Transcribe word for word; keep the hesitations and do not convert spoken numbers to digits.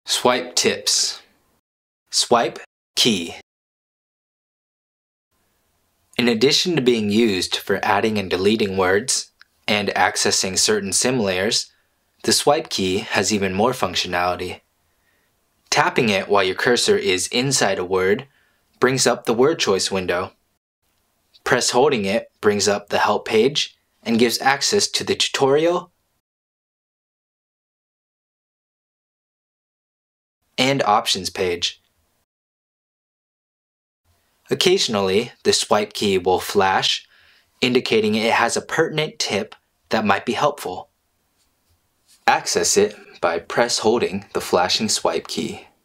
Swype tips. Swype key. In addition to being used for adding and deleting words and accessing certain sim layers, the swype key has even more functionality. Tapping it while your cursor is inside a word brings up the word choice window. Press holding it brings up the help page and gives access to the tutorial and options page. Occasionally, the swype key will flash, indicating it has a pertinent tip that might be helpful. Access it by press holding the flashing swype key.